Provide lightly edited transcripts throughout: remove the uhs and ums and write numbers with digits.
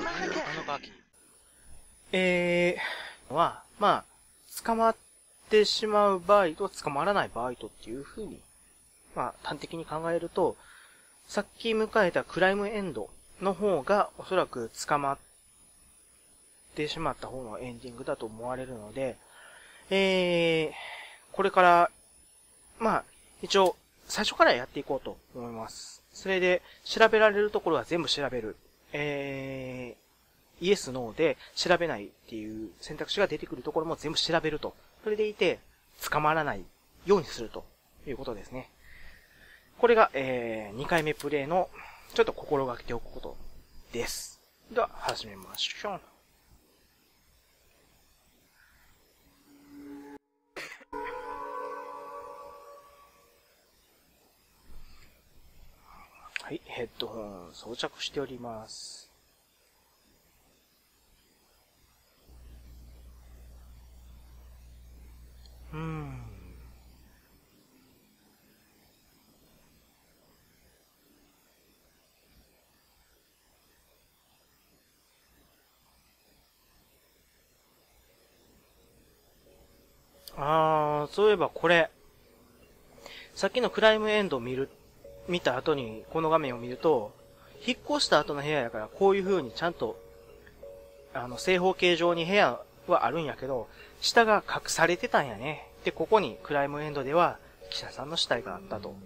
ガキ。 捕まってしまう場合と捕まらない場合とっていう風に、端的に考えると、さっき迎えたクライムエンドの方がおそらく捕まってしまった方のエンディングだと思われるので、これから、一応、最初からやっていこうと思います。それで、調べられるところは全部調べる。イエス、ノーで調べないっていう選択肢が出てくるところも全部調べると。それでいて、捕まらないようにするということですね。これが、2回目プレイの、ちょっと心がけておくことです。では、始めましょう。はい、ヘッドホン装着しております。そういえばこれ、さっきのクライムエンドを見た後にこの画面を見ると、引っ越した後の部屋やからこういう風にちゃんと、正方形状に部屋はあるんやけど、下が隠されてたんやね。で、ここにクライムエンドでは記者さんの死体があったと。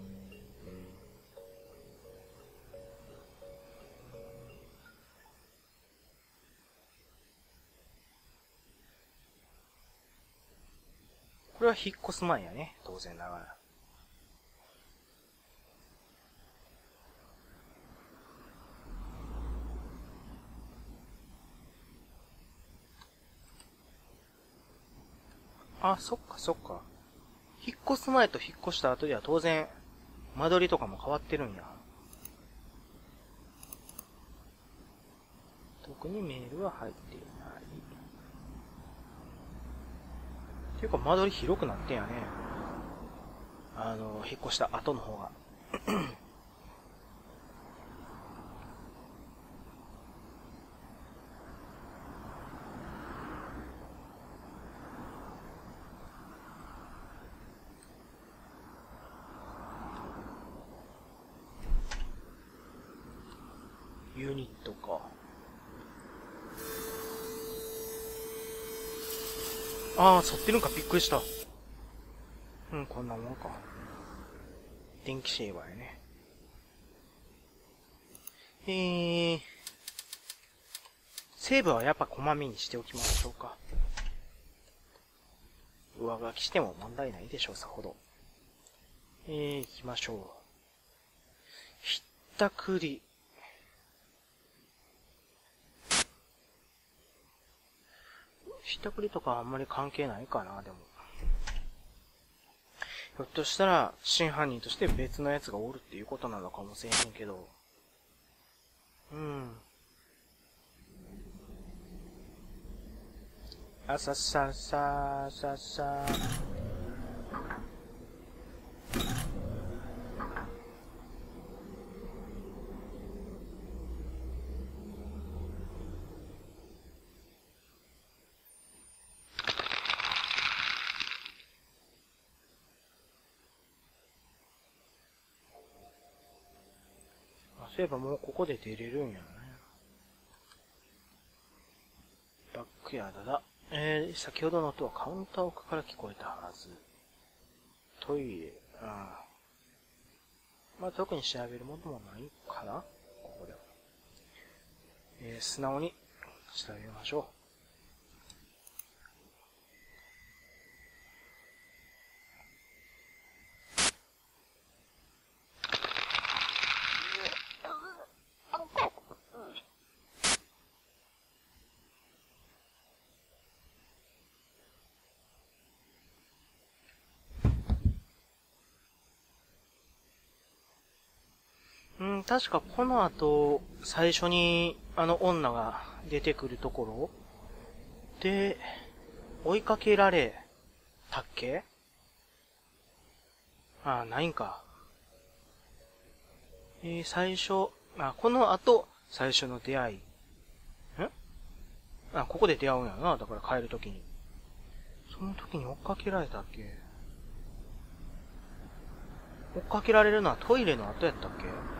これは引っ越す前やね。当然ながら。そっかそっか。引っ越す前と引っ越した後では当然、間取りとかも変わってるんや。特にメールは入っていない。っていうか間取り広くなってんやね。引っ越した後の方が。ユニットか。反ってるんか、びっくりした。こんなもんか。電気シェーバーやね。セーブはやっぱこまめにしておきましょうか。上書きしても問題ないでしょう、さほど。行きましょう。ひったくり。ひったくりとかあんまり関係ないかな、でも。ひょっとしたら、真犯人として別のやつがおるっていうことなのかもしれへんけど。さささささ。そういえばもうここで出れるんやね。バックヤードだ。先ほどの音はカウンター奥から聞こえたはず。トイレ。特に調べるものもないかなここでは。素直に調べましょう。確かこの後、最初に女が出てくるところで、追いかけられたっけ？ないんか。最初、この後、最初の出会い。 あ、ここで出会うんやな。だから帰るときに。その時に追っかけられたっけ？追っかけられるのはトイレの後やったっ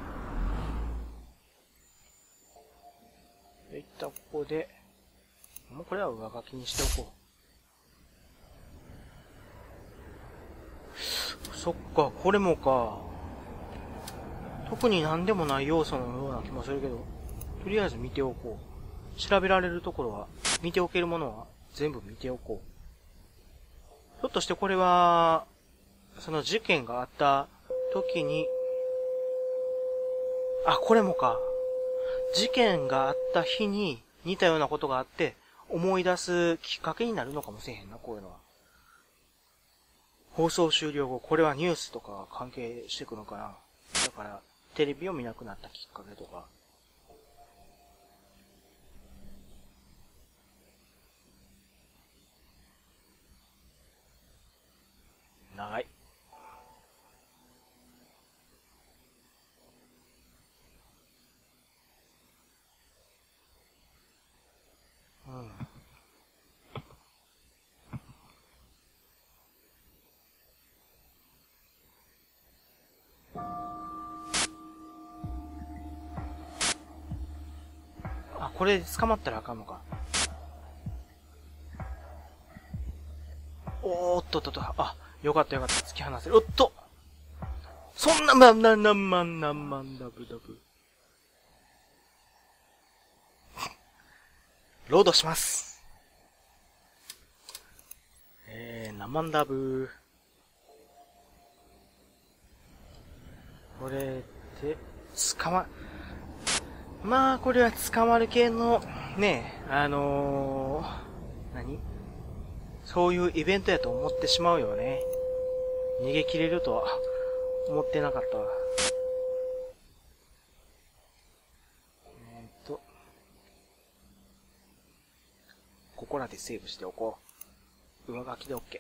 け？一旦ここで、もうこれは上書きにしておこう。そっか、これもか。特に何でもない要素のような気もするけど、とりあえず見ておこう。調べられるところは、見ておけるものは全部見ておこう。ひょっとしてこれは、その事件があった時に、あ、これもか。事件があった日に似たようなことがあって思い出すきっかけになるのかもしれへんな、こういうのは。放送終了後、これはニュースとか関係してくるのかな。だから、テレビを見なくなったきっかけとか。長い。うん。あ、これで捕まったらあかんのか。おーっとっとっと、あ、よかったよかった、突き放せる。おっとそんな、何万ダブダブ。ロードします。何万ダブ。これで、まあ、これは捕まる系の、ね、何？そういうイベントやと思ってしまうよね。逃げ切れるとは思ってなかったわ。ここらでセーブしておこう。上書きで OK。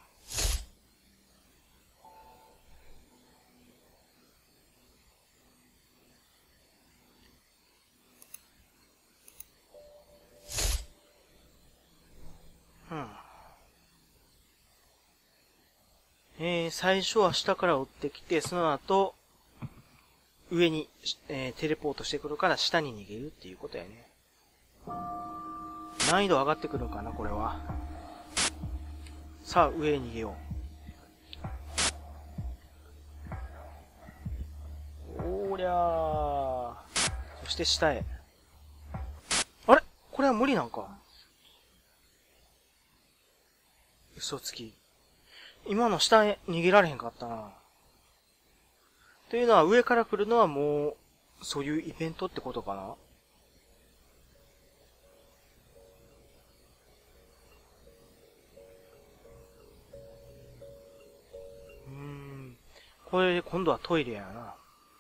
最初は下から追ってきて、その後、上に、テレポートしてくるから下に逃げるっていうことやね。難易度上がってくるのかな、これは。さあ、上へ逃げよう。おりゃー。そして下へ。あれ？これは無理なんか？嘘つき。今の下へ逃げられへんかったな。というのは上から来るのはもう、そういうイベントってことかな？これで今度はトイレやな。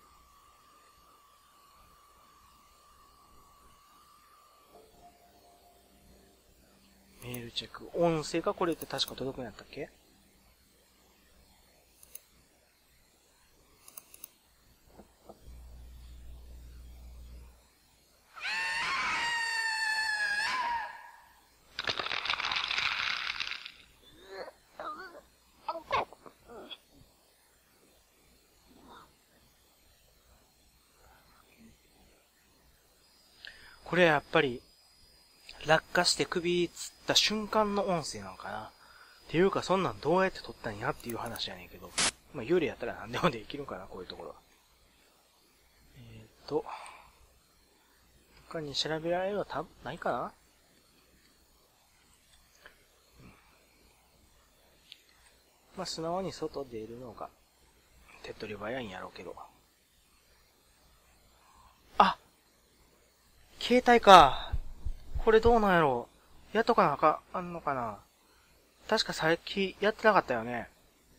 メールチェック。音声がこれって確か届くんやったっけ？これやっぱり、落下して首つった瞬間の音声なのかな。っていうかそんなんどうやって撮ったんやっていう話やねんけど。まあ、幽霊やったら何でもできるかな、こういうところは。他に調べられるのは多分ないかな？まあ、素直に外出るのが手っ取り早いんやろうけど。あ！携帯か。これどうなんやろう。やっとかなあかあんのかな。確かさっきやってなかったよね。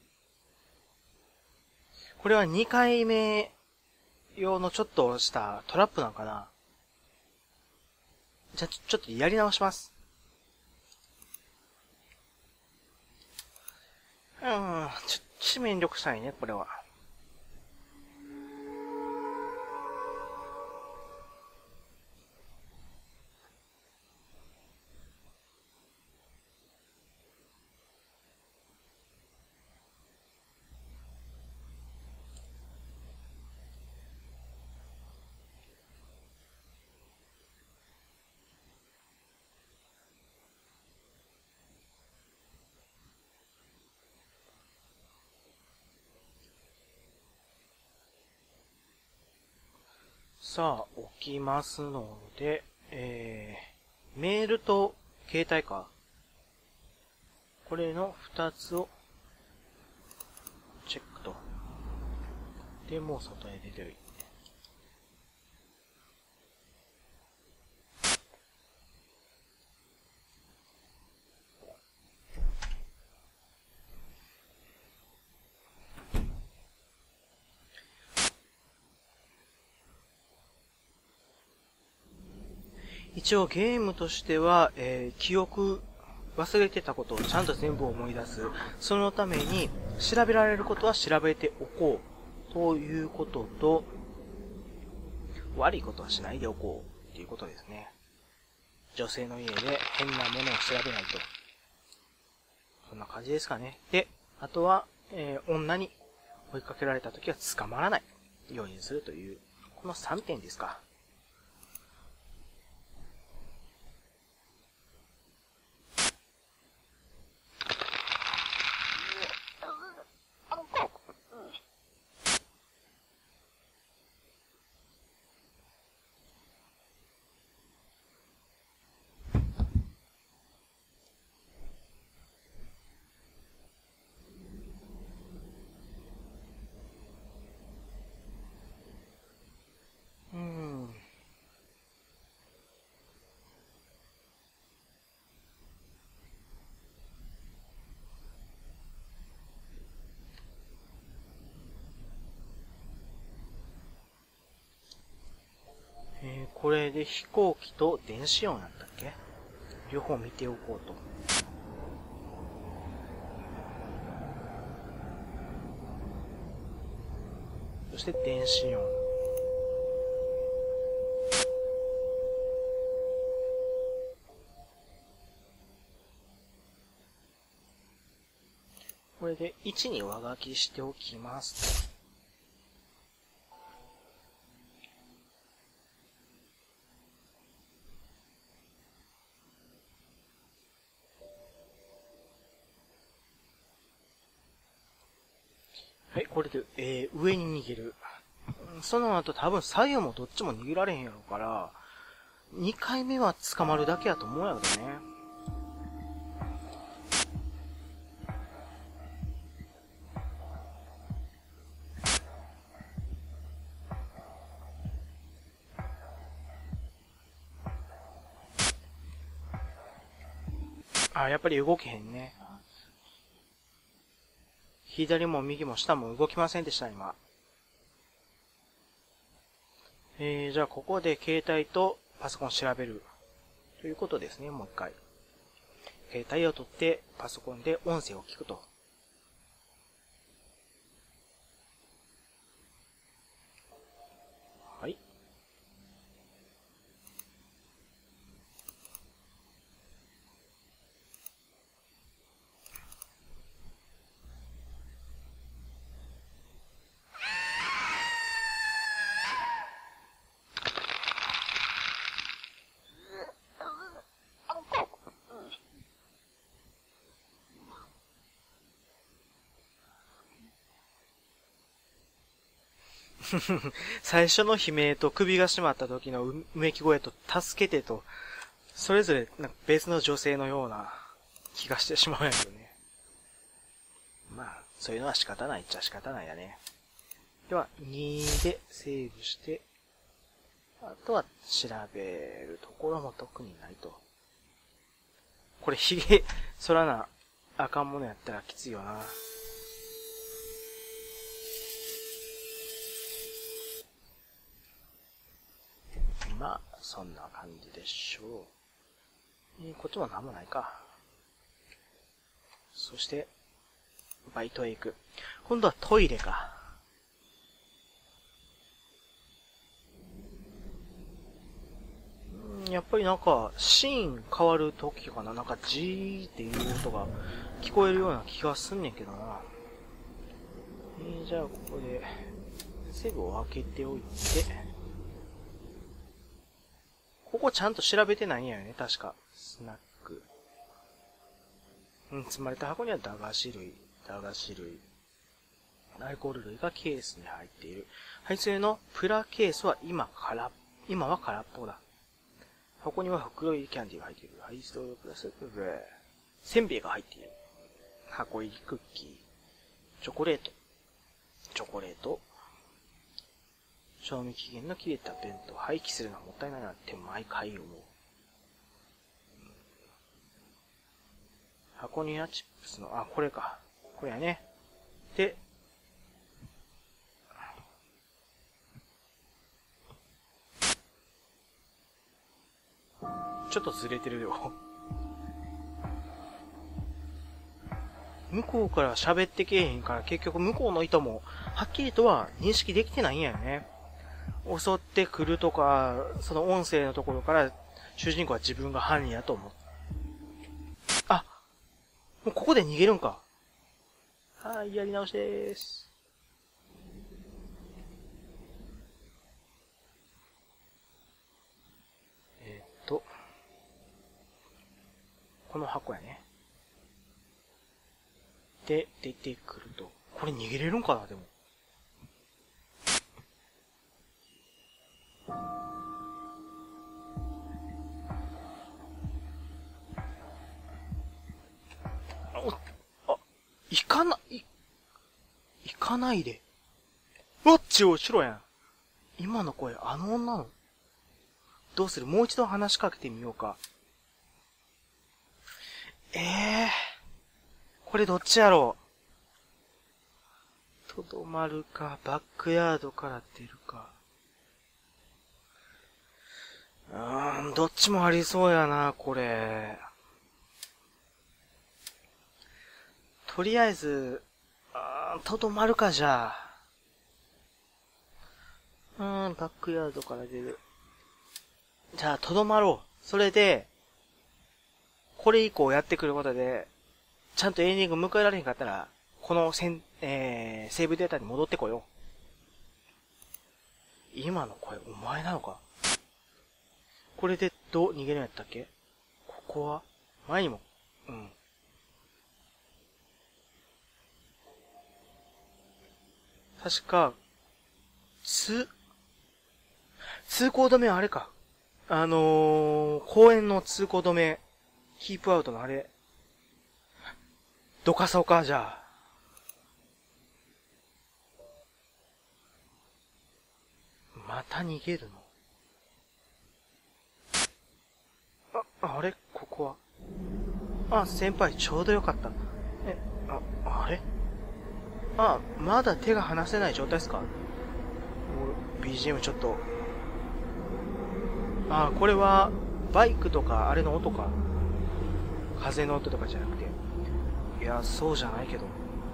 これは2回目用のちょっとしたトラップなんかな。じゃ、ちょっとやり直します。ちょっとめんどくさいね、これは。 さあ、起きますので、メールと携帯か。これの2つをチェックと。で、もう外へ出ておいて。一応ゲームとしては、記憶忘れてたことをちゃんと全部思い出す。そのために調べられることは調べておこうということと、悪いことはしないでおこうということですね。女性の家で変なものを調べないと。そんな感じですかね。で、あとは、女に追いかけられた時は捕まらないようにするという、この3点ですか。これで飛行機と電子音なんだっけ？両方見ておこうと。そして電子音。これで1に上書きしておきます。はい、これで、上に逃げる。その後多分左右もどっちも逃げられへんやろから、2回目は捕まるだけやと思うんやけどね。あ、やっぱり動けへんね。左も右も下も動きませんでした、今。じゃあここで携帯とパソコン調べる。ということですね、もう一回。携帯を取ってパソコンで音声を聞くと。はい。最初の悲鳴と首が締まった時のうめき声と助けてと、それぞれなんか別の女性のような気がしてしまうんやけどね。まあ、そういうのは仕方ないっちゃ仕方ないやね。では、2でセーブして、あとは調べるところも特にないと。これ髭剃らなあかんものやったらきついよな。まあ、そんな感じでしょう。こっちもなんもないか。そして、バイトへ行く。今度はトイレか。やっぱりなんか、シーン変わる時かな。なんか、ジーっていう音が聞こえるような気がすんねんけどな。じゃあ、ここで、セグを開けておいて、ここちゃんと調べてないんやよね、確か。スナック。積まれた箱には駄菓子類。 アルコール類がケースに入っている。配送のプラケースは今は空っぽだ。箱には袋入りキャンディーが入っている。配送プラス、せんべいが入っている。箱入りクッキー。チョコレート。賞味期限の切れた弁当。廃棄するのはもったいないなって毎回思う。箱にはチップスの、これか。これやね。で、ちょっとずれてるよ。向こうから喋ってけえへんから結局向こうの意図もはっきりとは認識できてないんやよね。襲ってくるとか、その音声のところから主人公は自分が犯人やと思う。もうここで逃げるんか。はい、やり直しでーす。この箱やね。で、出てくると。これ逃げれるんかな、でも。行かないで。うわっち後ろやん。今の声、あの女の。どうする？もう一度話しかけてみようか。これどっちやろう。とどまるか、バックヤードから出るか。どっちもありそうやな、これ。とりあえず、とどまるか、じゃあ。バックヤードから出る。じゃあ、とどまろう。それで、これ以降やってくることで、ちゃんとエンディング迎えられへんかったら、このセーブデータに戻ってこよう。今の声、お前なのか？これでどう逃げるんやったっけ？ここは前にも、確か、通行止めはあれか。公園の通行止め、キープアウトのあれ、どかそうか、じゃあ。また逃げるの？あれ？ここは。先輩、ちょうどよかった。あれ？まだ手が離せない状態ですか？BGM ちょっと。これは、バイクとか、あれの音か。風の音とかじゃなくて。いや、そうじゃないけど。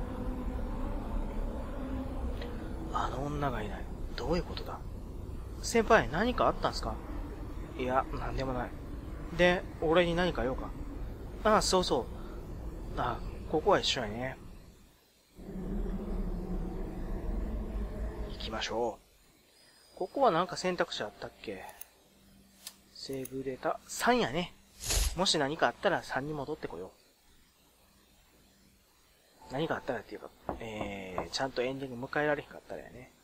あの女がいない。どういうことだ？先輩、何かあったんすか？いや、なんでもない。で、俺に何か用か？そうそう。ここは一緒やね。行きましょう。ここはなんか選択肢あったっけ？セーブデータ3やね。もし何かあったら3に戻ってこよう。何かあったらっていうか、ちゃんとエンディング迎えられへんかったらやね。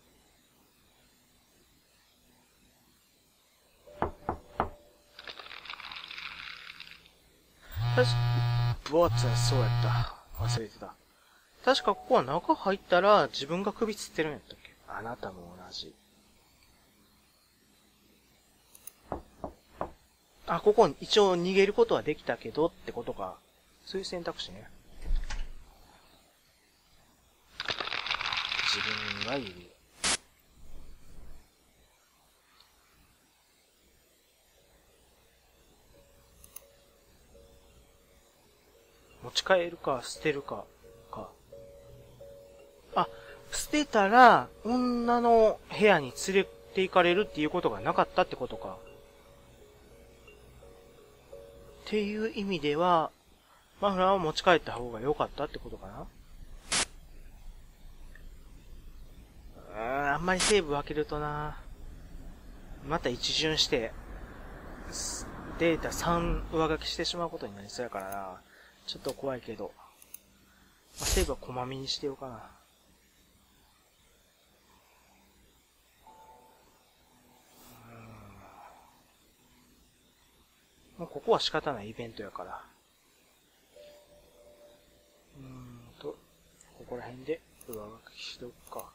そうやった。忘れてた。確かここは中入ったら自分が首つってるんやったっけ？あなたも同じ。ここ一応逃げることはできたけどってことか。そういう選択肢ね。自分がいる。持ち帰るか、捨てるか、捨てたら、女の部屋に連れて行かれるっていうことがなかったってことか。っていう意味では、マフラーを持ち帰った方が良かったってことかな？あんまりセーブ分けるとな。また一巡して、データ3上書きしてしまうことになりそうやからな。ちょっと怖いけど。セーブはこまめにしてようかな。 もうここは仕方ないイベントやから。ここら辺で上書きしておくか。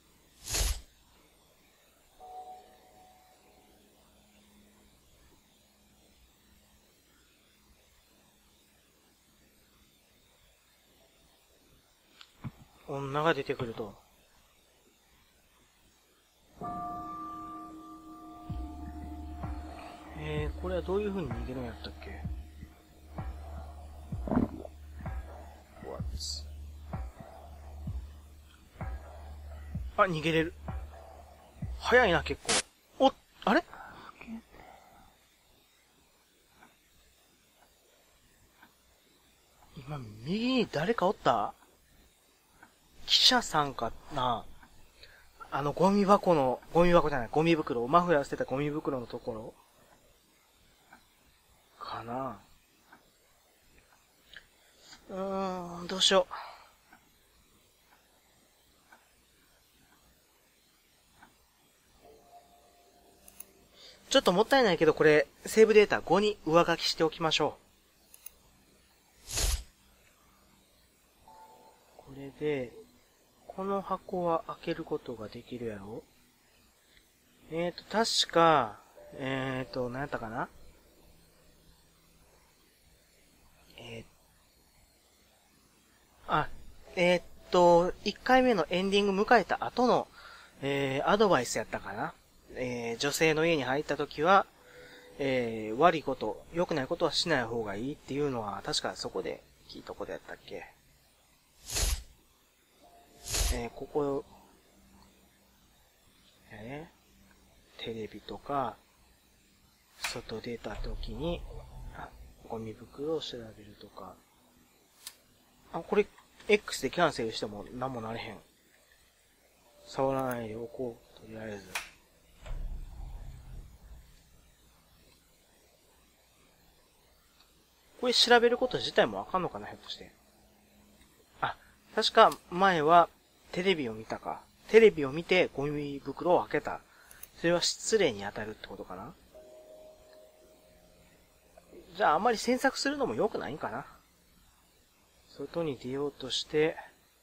女が出てくると。これはどういう風に逃げるんやったっけ？あ、逃げれる。早いな、結構。お、あれ？今、右に誰かおった？記者さんかな？ゴミ袋、ゴミ袋、マフラー捨てたゴミ袋のところかな。どうしよう。ちょっともったいないけど、これ、セーブデータ5に上書きしておきましょう。これで、この箱は開けることができるやろ？確か、何やったかな？1回目のエンディング迎えた後の、アドバイスやったかな？女性の家に入った時は、悪いこと、良くないことはしない方がいいっていうのは、確かそこで聞いたことやったっけ？ここ、テレビとか、外出た時に、ゴミ袋を調べるとか。これ、X でキャンセルしても何もなれへん。触らないでおこう、とりあえず。これ調べること自体もわかんのかな、ひょっとして。確か前はテレビを見たか。テレビを見てゴミ袋を開けた。それは失礼に当たるってことかな。じゃああんまり詮索するのも良くないんかな。外に出ようとして、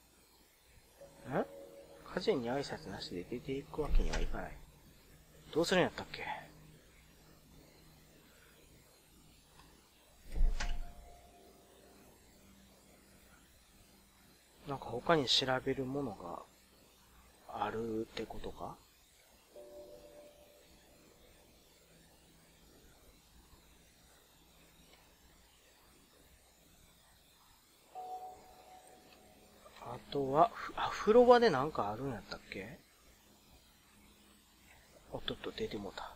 家人に挨拶なしで出ていくわけにはいかない。どうするんやったっけ？なんか他に調べるものがあるってことか？あとは、風呂場でなんかあるんやったっけ？おっとっと出てもうた。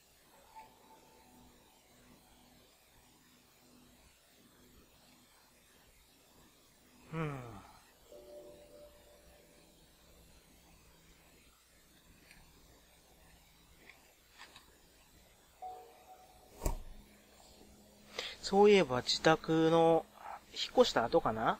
そういえば自宅の、引っ越した後かな？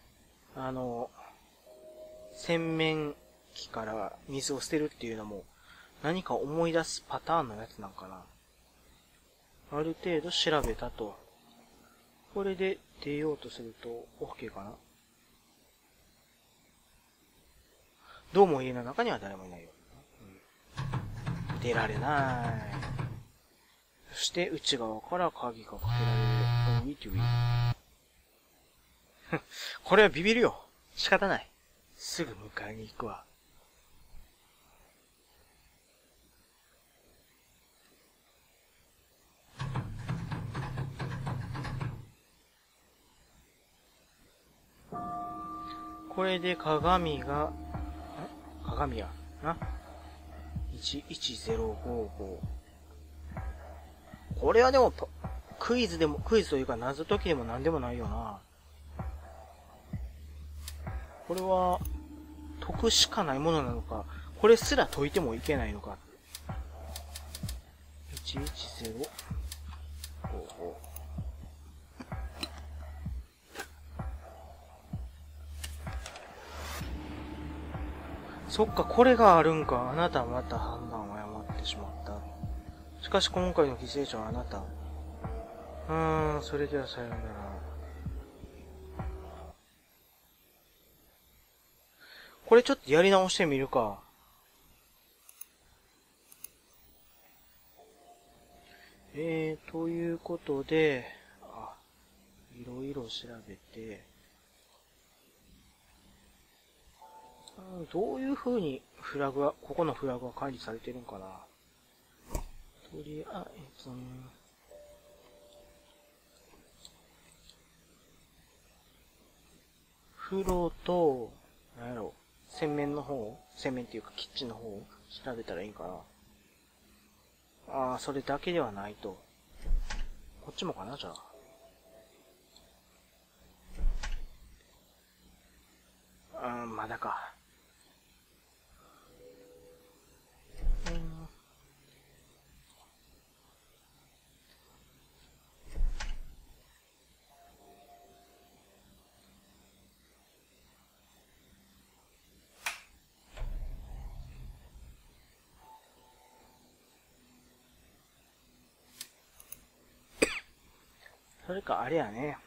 洗面器から水を捨てるっていうのも、何か思い出すパターンのやつなんかな？ある程度調べたと。これで出ようとすると OK かな？どうも家の中には誰もいないよ。出られない。そして内側から鍵がかけられる。これはビビるよ。仕方ない。すぐ迎えに行くわ。これで鏡やな。11055。これはでも、クイズというか謎解きでも何でもないよな。これは、解くしかないものなのか、これすら解いてもいけないのか。11055。そっか、これがあるんか。あなたはまた判断を誤ってしまった。しかし今回の犠牲者はあなた。 それではさようなら。これちょっとやり直してみるか。ということで、いろいろ調べて、どういう風にここのフラグが管理されてるんかな。とりあえず、風呂と、なんやろ、洗面っていうかキッチンの方を調べたらいいんかな。それだけではないと。こっちもかな、じゃあ。まだか。それか、あれやね。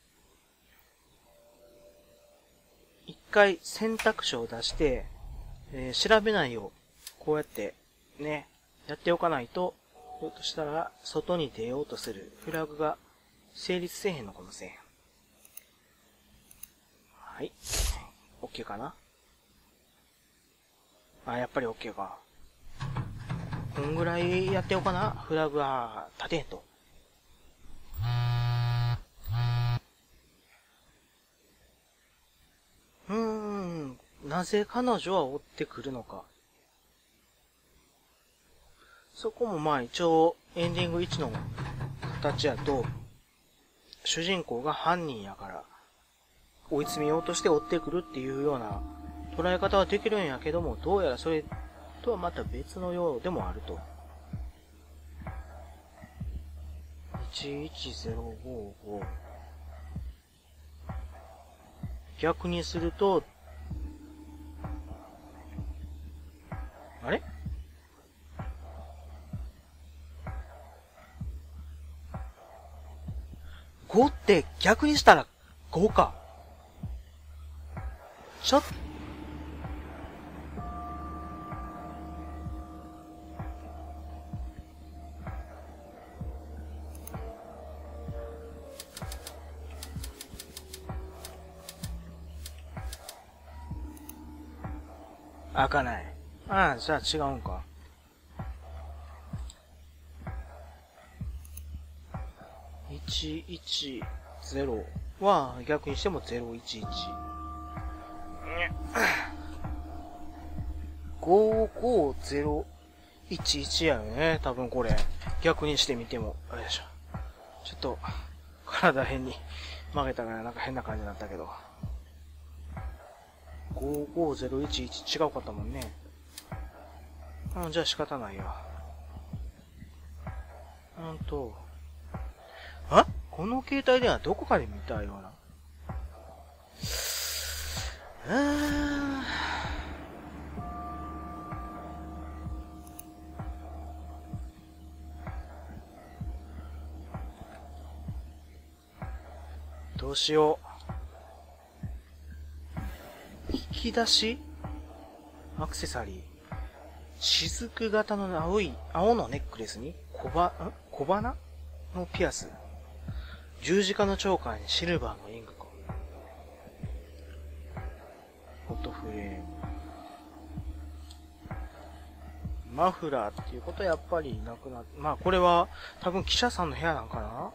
一回選択肢を出して、調べないよう、こうやって、ね、やっておかないと、ひょっとしたら、外に出ようとするフラグが成立せえへんのかもしれへん。はい。OK かな？やっぱり OK か。こんぐらいやっておかな？フラグは立てへんと。なぜ彼女は追ってくるのか。そこもまあ一応エンディング1の形やと、主人公が犯人やから追い詰めようとして追ってくるっていうような捉え方はできるんやけども、どうやらそれとはまた別のようでもあると。11055逆にすると、あれ5って逆にしたら5か。ちょっと、開かない。じゃあ違うんか。110は逆にしても011。55011やよね。多分これ。逆にしてみても。よいしょ。ちょっと、体変に曲げたからなんか変な感じになったけど。55011違うかったもんね。じゃあ仕方ないや。この携帯ではどこかで見たような。どうしよう。引き出しアクセサリー。雫型の青のネックレスに小花のピアス。十字架のチョーカーにシルバーのリングか。フォトフレーム。マフラーっていうことはやっぱりなくなって、まあこれは多分記者さんの部屋なんかな。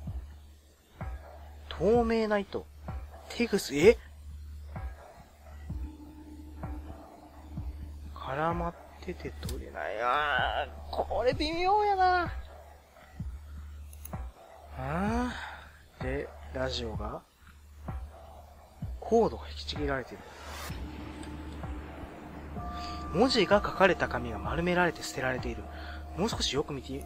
透明な糸。テグス、絡まってて取れない。これ微妙やな。で、ラジオがコードが引きちぎられてる。文字が書かれた紙が丸められて捨てられている。もう少しよく見て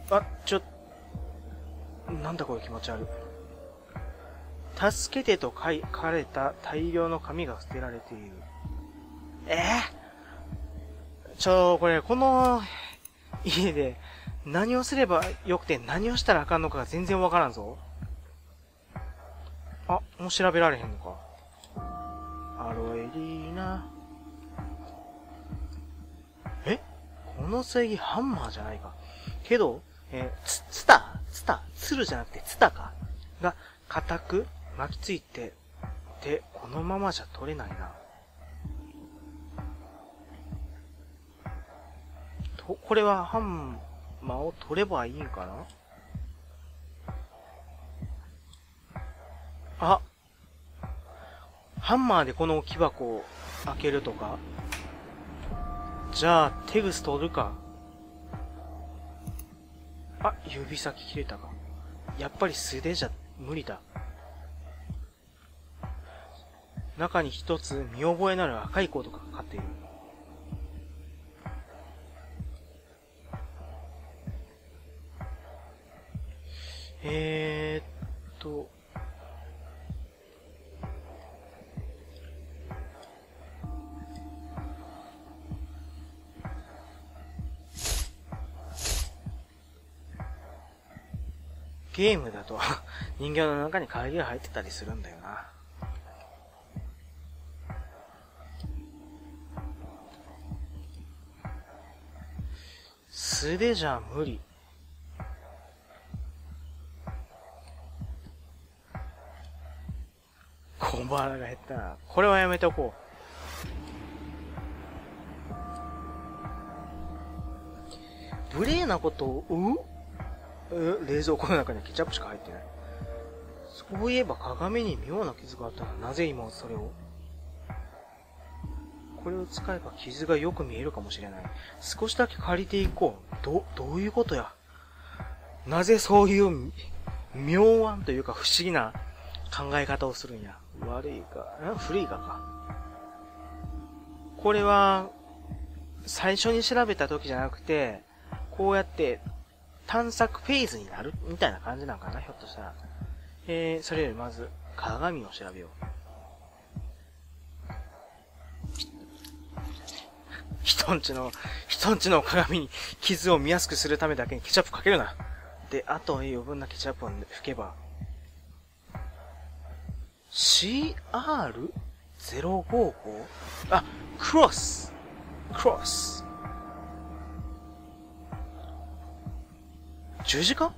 なんだこれ気持ち悪い。助けてと書かれた大量の紙が捨てられている。これ、この家で何をすればよくて何をしたらあかんのかが全然わからんぞ。あ、もう調べられへんのか。アロエリーナ。この正義ハンマーじゃないか。けど、ツルじゃなくてツタか。が、固く巻きついて、で、このままじゃ取れないな。これはハンマーを取ればいいんかな。あ、ハンマーでこの木箱を開けるとか。じゃあ、テグス取るか。あ、指先切れたか。やっぱり素手じゃ無理だ。中に一つ見覚えのある赤いコードがかかっている。ゲームだと人形の中に鍵が入ってたりするんだよな。素手じゃ無理。小腹が減ったな。これはやめておこう。無礼なことを、冷蔵庫の中にケチャップしか入ってない。そういえば鏡に妙な傷があったが、なぜ今それを。これを使えば傷がよく見えるかもしれない。少しだけ借りていこう。どういうことや。なぜそういう妙案というか不思議な考え方をするんや。悪いか、古いか。これは、最初に調べた時じゃなくて、こうやって探索フェーズになるみたいな感じなんかな、ひょっとしたら。それよりまず、鏡を調べよう。人んちの鏡に傷を見やすくするためだけにケチャップかけるな。で、あと余分なケチャップを拭けば。CR055? あ、クロス。十字架？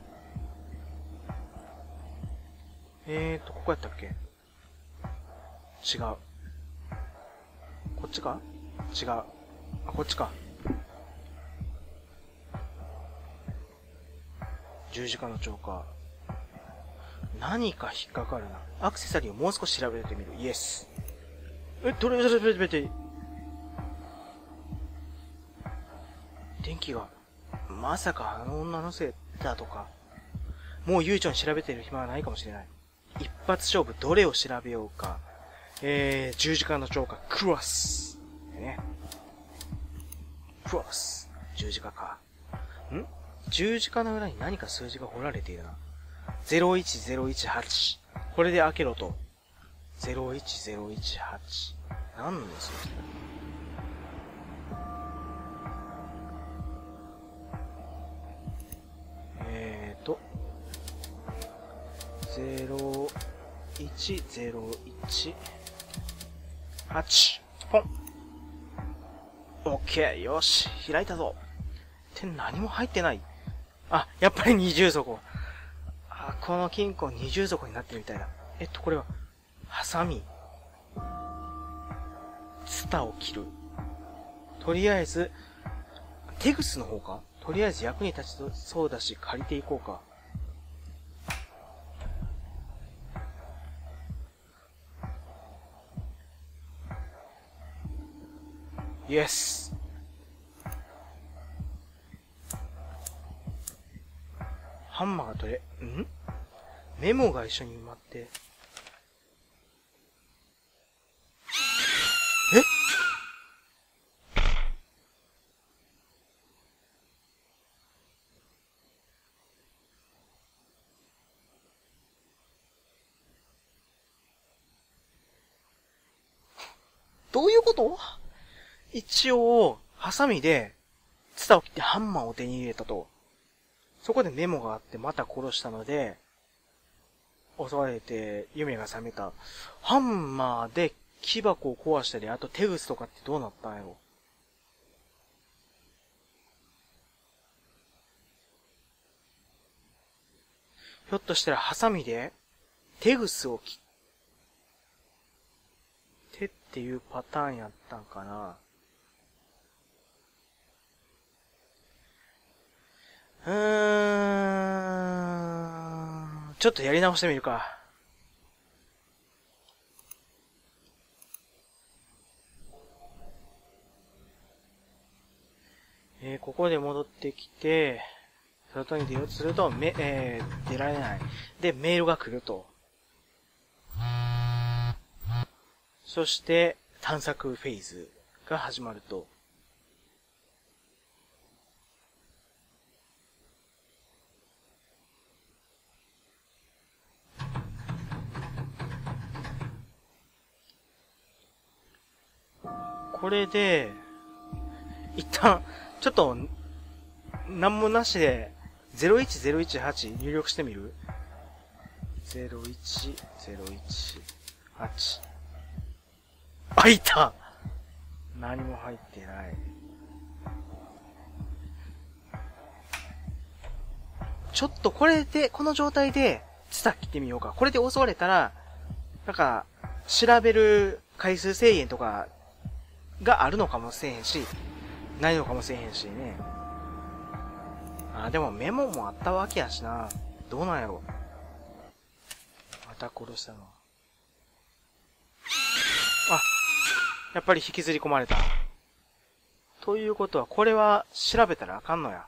ここやったっけ？違う。こっちか？違う。あ、こっちか。十字架の蝶か。何か引っかかるな。アクセサリーをもう少し調べてみる。イエス。どれ電気が、まさかあの女のせいだとか。もう悠長に調べている暇はないかもしれない。一発勝負どれを調べようか。十字架の蝶か、クロス。ね。クロス。十字架か。十字架の裏に何か数字が彫られているな。01018。これで開けろと。01018。何の数字だ？01018。ポン。オッケー、よし、開いたぞ。って何も入ってない。あ、やっぱり二重底。あ、この金庫二重底になってるみたいだ。これは、ハサミ。ツタを切る。とりあえず、テグスの方か？とりあえず役に立ちそうだし、借りていこうか。イエス。ハンマーが取れ、メモが一緒に埋まって。どういうこと？一応、ハサミで、ツタを切ってハンマーを手に入れたと。 そこでメモがあってまた殺したので、襲われて夢が覚めた。ハンマーで木箱を壊したり、あと手ぐすとかってどうなったんやろ。ひょっとしたらハサミで手ぐすを切ってっていうパターンやったんかな。ちょっとやり直してみるか。ここで戻ってきて、外に出ようとすると、出られない。で、メールが来ると。そして、探索フェーズが始まると。これで、一旦、ちょっと、なんもなしで、01018入力してみる？ 01018。あ、いた！何も入ってない。ちょっとこれで、この状態で、ツタ切ってみようか。これで襲われたら、なんか、調べる回数制限とか、があるのかもしれへんし、ないのかもしれへんしね。でもメモもあったわけやしな。どうなんやろ。また殺したの。やっぱり引きずり込まれた。ということは、これは調べたらあかんのや。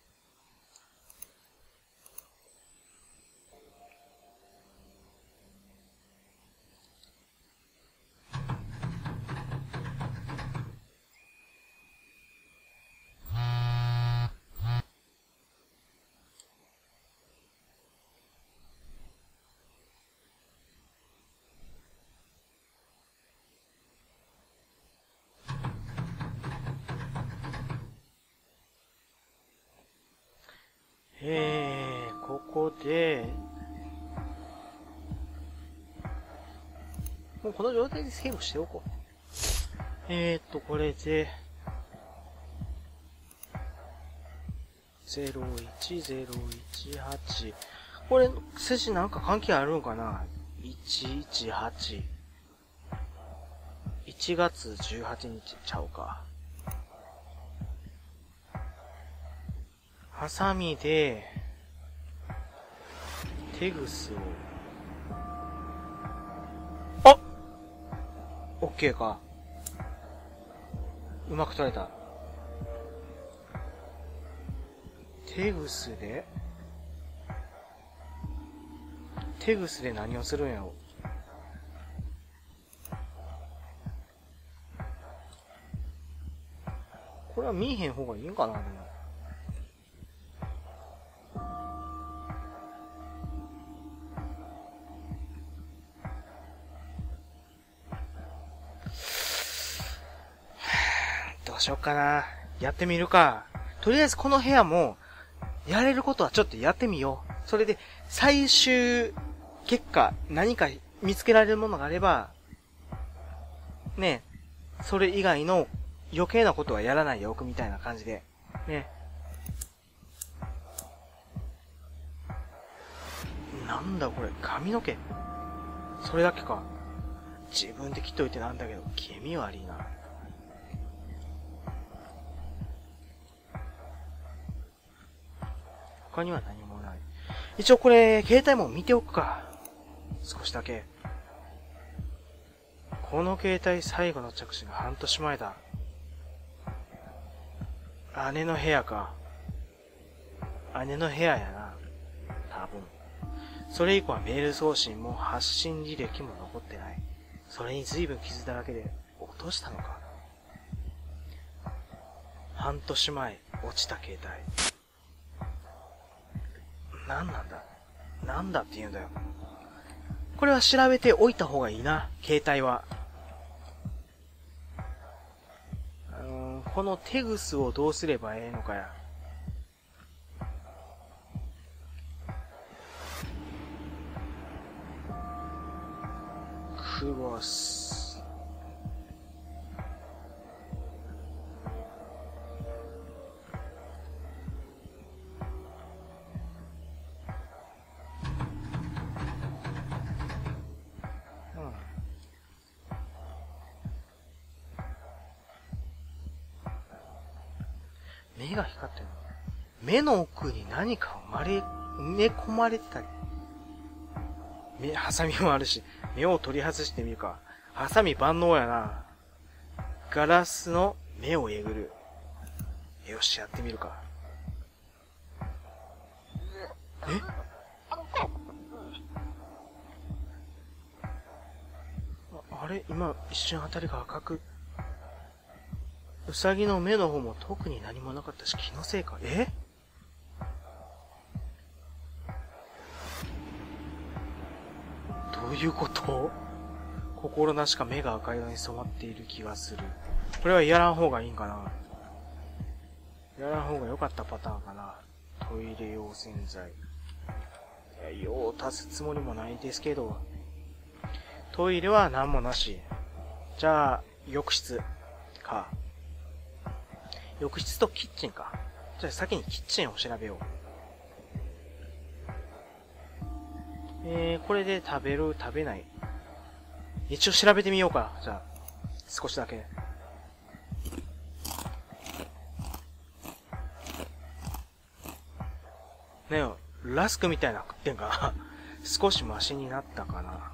ここで、もうこの状態でセーブしておこう。これで、01018。これ、筋なんか関係あるのかな？ 118。1月18日ちゃうか。ハサミで、手ぐすを、オッケーか。うまく取れた。手ぐすで何をするんやろ。これは見えへん方がいいんかな、でも。どうしよっかな。やってみるか。とりあえずこの部屋も、やれることはちょっとやってみよう。それで、最終結果、何か見つけられるものがあれば、ね、それ以外の余計なことはやらないでおくみたいな感じで。ね。なんだこれ、髪の毛。それだけか。自分で切っといてなんだけど、気味悪いな。他には何もない。一応これ、携帯も見ておくか。少しだけ。この携帯最後の着信が半年前だ。姉の部屋か。姉の部屋やな。多分。それ以降はメール送信も発信履歴も残ってない。それに随分傷だらけで落としたのか。半年前落ちた携帯。なんなんだ？なんだって言うんだよ。これは調べておいた方がいいな、携帯は。この手ぐすをどうすればええのかや。 クロス。目が光ってる。目の奥に何か埋め込まれてたり。ハサミもあるし、目を取り外してみるか。ハサミ万能やな。ガラスの目をえぐる。よし、やってみるか。え？あれ？今、一瞬あたりが赤く。ウサギの目の方も特に何もなかったし、気のせいか。どういうこと？心なしか目が赤色に染まっている気がする。これはやらん方がいいんかな？やらん方が良かったパターンかな。トイレ用洗剤。用を足すつもりもないですけど。トイレは何もなし。じゃあ、浴室か。浴室とキッチンか。じゃあ先にキッチンを調べよう。これで食べる、食べない。一応調べてみようか。じゃあ、少しだけ。ねえ、ラスクみたいな食ってんかな。少しマシになったかな。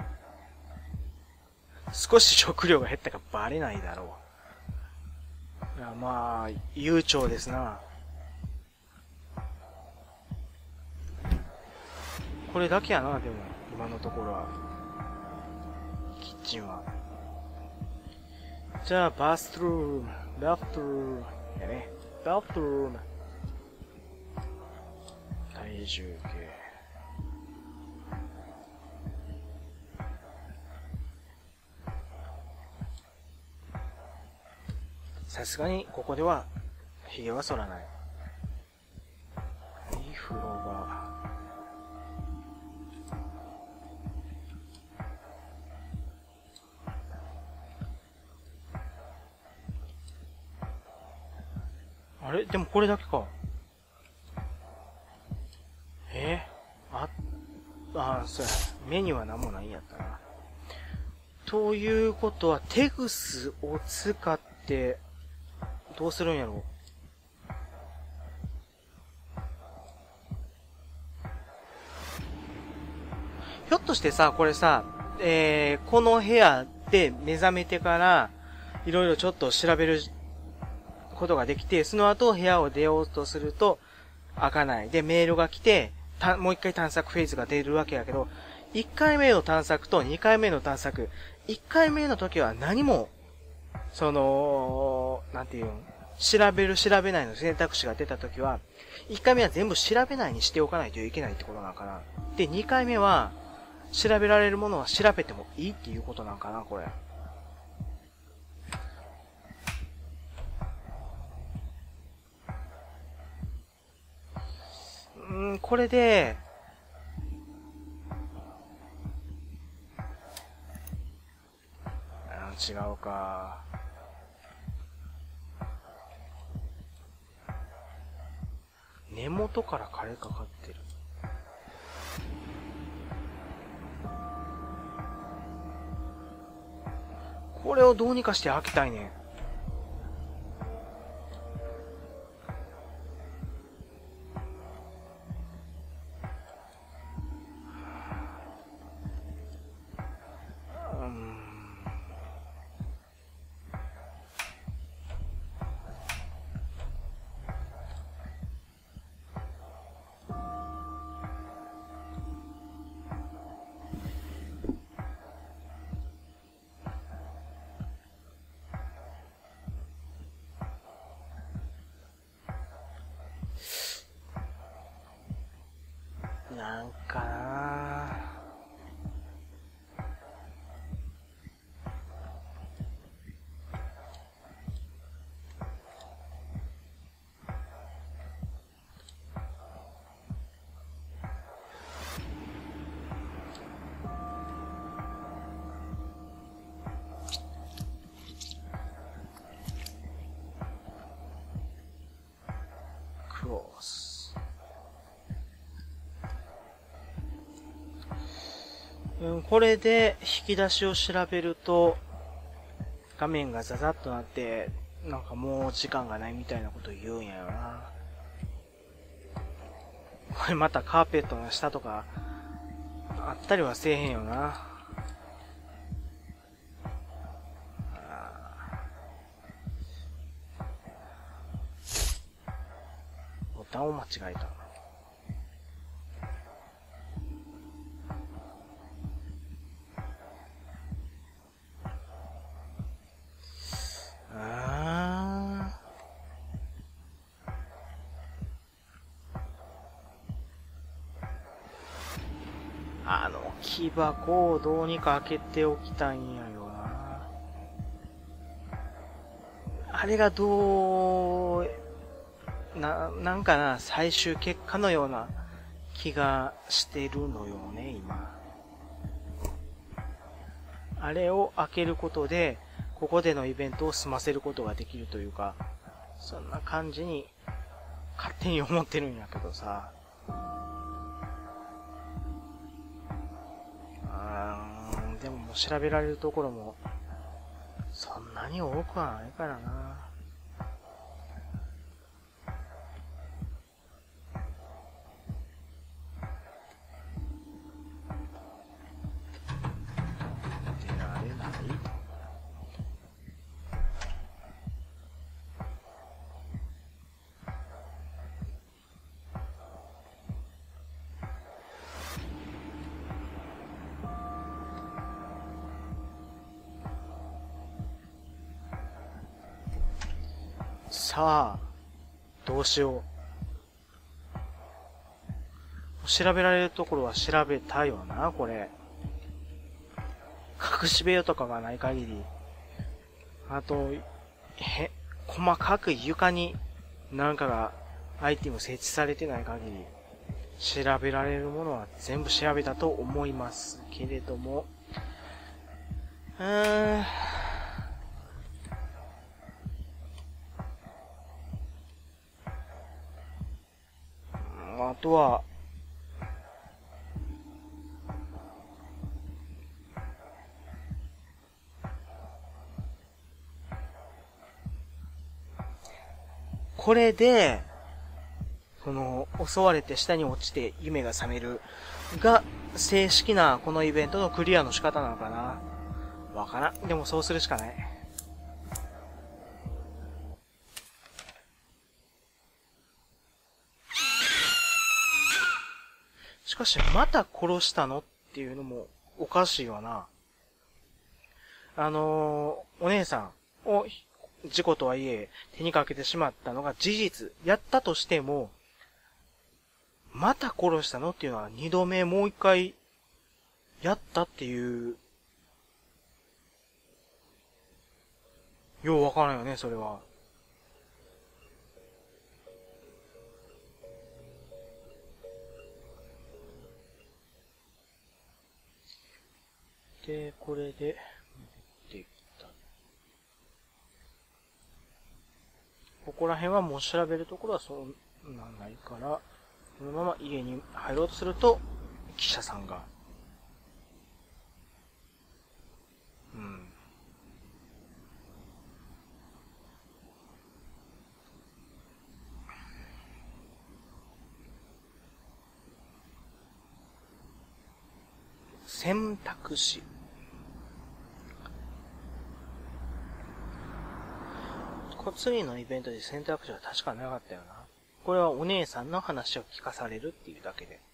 少し食料が減ったかバレないだろう。いや、まあ、悠長ですな。これだけやな、でも、今のところは。キッチンは。じゃあ、バスルーム、バスルーム、やね。バスルーム。体重計。さすがに、ここでは、髭は剃らない。いい風呂場。あれ？でもこれだけか。そうや。メニューは何もないんやったな。ということは、テグスを使って、どうするんやろう。ひょっとしてさ、これさ、この部屋で目覚めてから、いろいろちょっと調べることができて、その後部屋を出ようとすると、開かない。で、メールが来て、もう一回探索フェーズが出るわけやけど、1回目の探索と2回目の探索、1回目の時は何も、なんていうの、調べる調べないの選択肢が出た時は、1回目は全部調べないにしておかないといけないってことなんかな。で、2回目は、調べられるものは調べてもいいっていうことなんかな、これ。これで、違うか。根元から枯れかかってる。これをどうにかして開けたいねん。なんかなこれで引き出しを調べると、画面がザザッとなって、なんかもう時間がないみたいなこと言うんやよな。これまたカーペットの下とか、あったりはせえへんよな。ボタンを間違えた。木箱をどうにか開けておきたいんやよな。あれがなんかな、最終結果のような気がしてるのよね、今。あれを開けることで、ここでのイベントを済ませることができるというか、そんな感じに勝手に思ってるんやけどさ。でももう調べられるところもそんなに多くはないからな。出られない。さあ、どうしよう。調べられるところは調べたよな、これ。隠し部屋とかがない限り。あと、細かく床になんかがアイテム設置されてない限り、調べられるものは全部調べたと思いますけれども。あとは、これで、襲われて下に落ちて夢が覚めるが、正式なこのイベントのクリアの仕方なのかな。わからん。でもそうするしかない。しかし、また殺したのっていうのもおかしいわな。お姉さんを事故とはいえ手にかけてしまったのが事実やったとしても、また殺したのっていうのは二度目もう一回やったっていう、ようわからんよね、それは。で、これで、できた。ここら辺はもう調べるところはそうなんないから、このまま家に入ろうとすると、記者さんが。選択肢。次のイベントで選択肢は確かなかったよな。これはお姉さんの話を聞かされるっていうだけで。